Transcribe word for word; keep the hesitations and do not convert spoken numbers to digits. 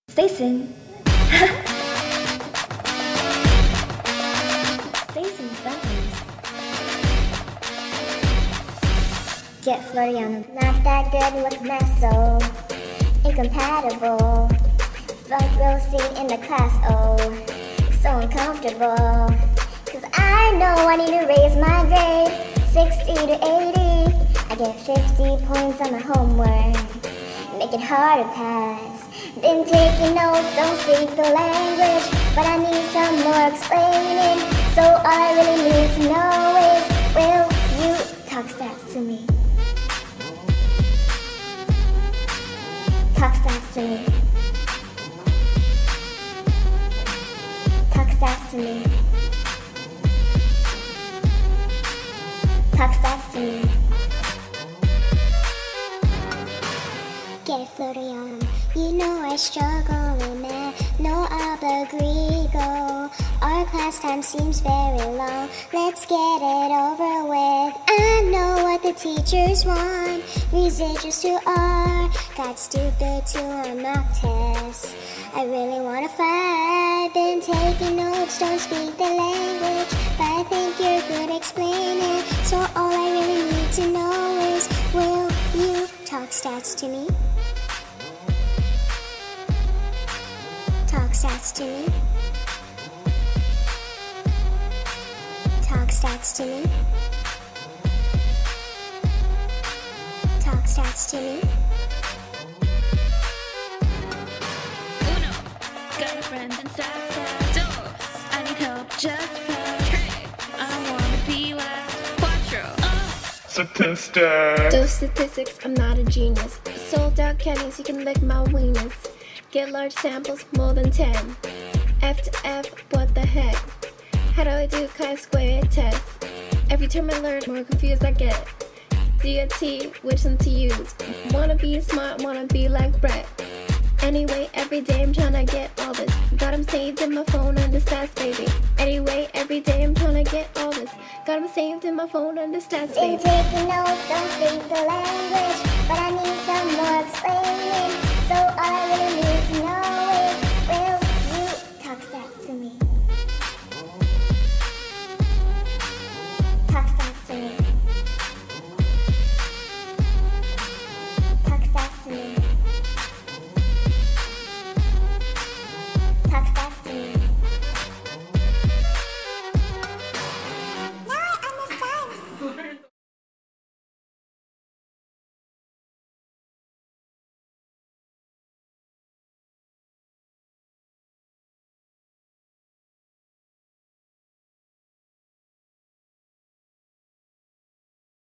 Station. Station buttons. Get flirty on them. Not that good with math, so incompatible. Front row seat in the class, oh, so uncomfortable. Cause I know I need to raise my grade, sixty to eighty. I get fifty points on my homework, make it hard to pass. Been taking notes, don't speak the language, but I need some more explaining. So all I really need to know is, will you talk stats to me? Talk stats to me. Talk stats to me. Talk stats to me. Get flirty on them. You know I struggle with math, no obligo. Our class time seems very long, let's get it over with. I know what the teachers want, residuals to R, got stupid to our mock tests. I really wanna fight, been taking notes, don't speak the language, but I think you're good explaining. So all I really need to know is, will you talk stats to me? Talk stats to me. Talk stats to me. Talk stats to me. Uno, got a friend in stats. Dos, I need help just fast. Tres, I wanna be last. Cuatro, uh. Statistics. Those statistics, I'm not a genius. Sold out candies, you can lick my wieners. Get large samples, more than ten. F to F, what the heck? How do I do chi-square test? Every term I learn, more confused I get. D or T, which one to use? Wanna be smart, wanna be like Brett. Anyway, every day I'm tryna get all this. Got 'em saved in my phone under stats, baby. Anyway, every day I'm tryna get all this. Got 'em saved in my phone under stats, Been baby. taking notes, don't